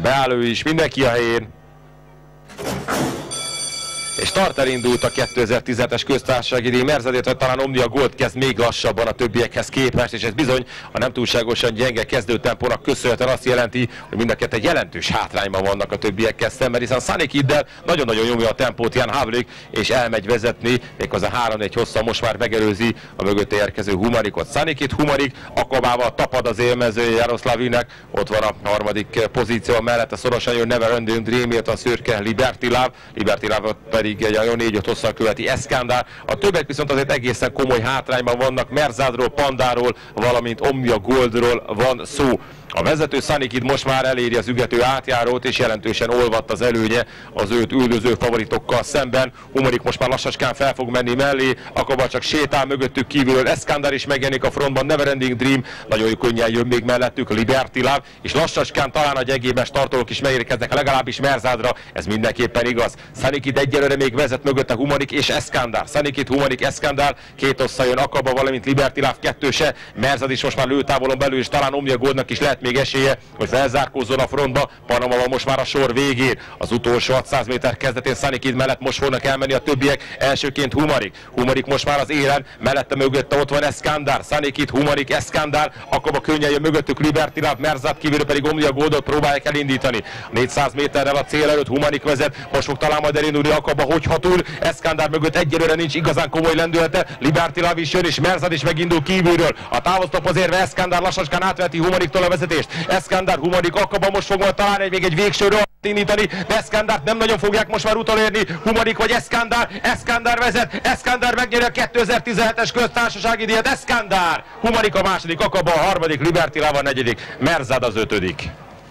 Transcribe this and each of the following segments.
Beáll ő is, mindenki a helyén. És start elindult a 2017-es köztársasági díj. Merzadét, talán Omnia Gold kezd még lassabban a többiekhez képest, és ez bizony a nem túlságosan gyenge kezdőtempónak köszönhetően azt jelenti, hogy mind a ketten jelentős hátrányban vannak a többiekkel szemben, hiszen Sunny Kiddel nagyon-nagyon nyomja a tempót Jan Havlik, és elmegy vezetni, méghozzá 3-4 hosszan most már megelőzi a mögötte érkező Humarikot. Sunny Kidd, Humarik akabával tapad az élmezője Jaroszlavinek, ott van a harmadik pozíció mellett, a szorosan jön Never Ending Dream, a szürke Liberty Love pedig egy 4-5 hosszal követi Eskandár. A többek viszont azért egészen komoly hátrányban vannak, Merzadról, Pandáról, valamint Omnia Goldról van szó. A vezető Sunny Kidd most már eléri az ügető átjárót, és jelentősen olvadt az előnye az őt üldöző favoritokkal szemben. Humarik most már lassacskán fel fog menni mellé, Akaba csak sétál mögöttük kívülről, Eskandár is megjelenik a frontban, Never Ending Dream, nagyon könnyen jön még mellettük Liberty Love, és lassacskán talán a gyengében startolók is megérkeznek, legalábbis Merzadra, ez mindenképpen igaz. Sunny Kidd egyelőre még vezet mögötte Humarik és Eskandár. Sunny Kidd, Humarik, Eskandár, két osztal jön Akaba, valamint Liberty Love kettőse, Merzad is most már lőtávolon belül, és talán Omnia Goldnak is lehet még esélye, hogy felzárkózzon a frontba. Panama van most már a sor végén. Az utolsó 600 méter kezdetén Sunny Kidd mellett most fognak elmenni a többiek. Elsőként Humarik most már az élen, mellette mögötte ott van Eskandár. Sunny Kidd, Humarik, Eskandár, Akaba könnyen jön mögöttük Liberty Love, Merzad kívülről pedig Omnia Goldot próbálják elindítani. 400 méterrel a cél előtt Humarik vezet, most fog talán majd elindulni Akaba, hogyha túl. Eskandár mögött egyelőre nincs igazán komoly lendülete, Liberty Love is jön, és Merzad is megindul kívülről. A távoztophoz érve Eskandár lassacskán átveti Humariktól a vezetést. Eskandár, Humarik, Akaba most fog majd talán még egy végső indítani, de Eskandárt nem nagyon fogják most már utolérni. Humarik vagy Eskandár vezet, Eskandár megnyeri a 2017-es köztársasági díjat, Eskandár, Humarik a második, Akaba a harmadik, Liberty Love a negyedik, Merzad az ötödik.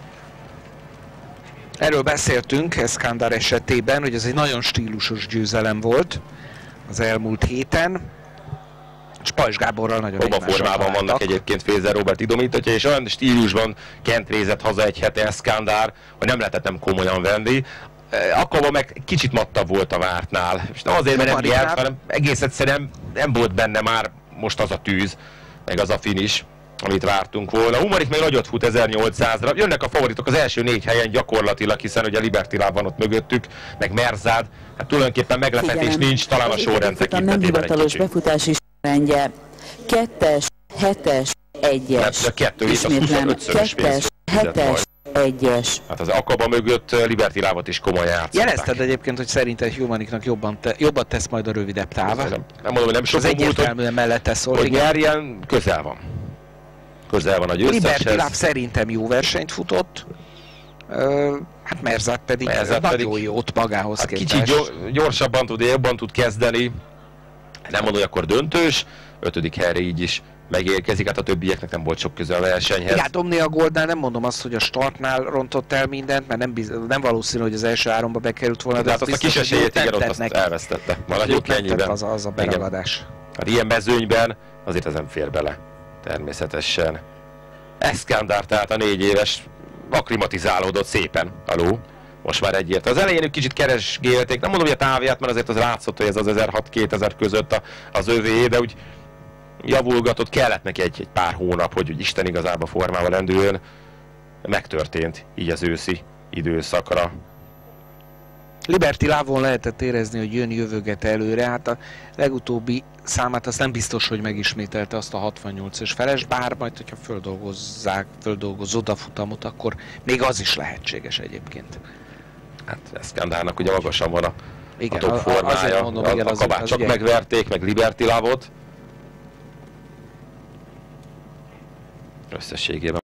Erről beszéltünk Eskandár esetében, hogy ez egy nagyon stílusos győzelem volt az elmúlt héten. És Pajzs Gáborral nagyon egymásra formában vannak egyébként Fézer Robert idomítatja, és olyan stílusban kentrézett haza egy hete Eskandár, hogy nem lehetett nem komolyan venni. Akaba meg kicsit mattabb volt a vártnál, és nem azért, mert nem nyert, hanem egész egyszerűen nem volt benne már most az a tűz, meg az a finish, amit vártunk volna. Humarik még nagyot fut 1800-ra, jönnek a favoritok az első 4 helyen gyakorlatilag, hiszen ugye Liberty Love van ott mögöttük, meg Merzad, hát tulajdonképpen meglepetés nincs, talán a sorrend tekintetében egy kicsit. Befutás is rendje. 2-es, 7-es, 1-es. A 2 és az 25-szörös pénz. 7-es, 1-es. Hát az Akaba mögött Liberty Love-ot is komolyan játszották. Jelezted egyébként, hogy szerinted Humariknak jobban tesz majd a rövidebb táv. Nem mondom, hogy nem sokan múlt, egyértelműen mellette szól. Hogy nyerjen, közel van. Közel van a győzteshez. Liberty Love szerintem jó versenyt futott. Hát Merzad pedig nagyon jót magához hát képest. Kicsit gyorsabban tud, jobban tud kezdeni. Nem mondom, hogy akkor döntős. 5. helyre így is megérkezik, hát a többieknek nem volt sok köze a versenyhez. Hát Omnia Goldnál nem mondom azt, hogy a startnál rontott el mindent, mert nem valószínű, hogy az első 3-ba bekerült volna. De hát azt biztos, a kis esélyét igen, ott azt elvesztette. Valahogy ennyiben. Az a beragadás. Hát ilyen mezőnyben azért ez nem fér bele. Természetesen. Eskandár, tehát a 4 éves akklimatizálódott szépen. Aló. Most már egyért. Az elején kicsit keresgélték, nem mondom, hogy a távját, mert azért az látszott, hogy ez az 1600-2000 között az övé, de úgy javulgatott, kellett neki egy pár hónap, hogy Isten igazából formával lendüljön. Megtörtént így az őszi időszakra. Liberty Love-on lehetett érezni, hogy jövöget előre, hát a legutóbbi számát azt nem biztos, hogy megismételte azt a 68-es feles, bár majd, hogyha földolgozod a futamot, akkor még az is lehetséges egyébként. Hát Eskandárnak ugye magasan van a top formája, a Akabát csak megverték, meg Liberty Love-ot. Összességében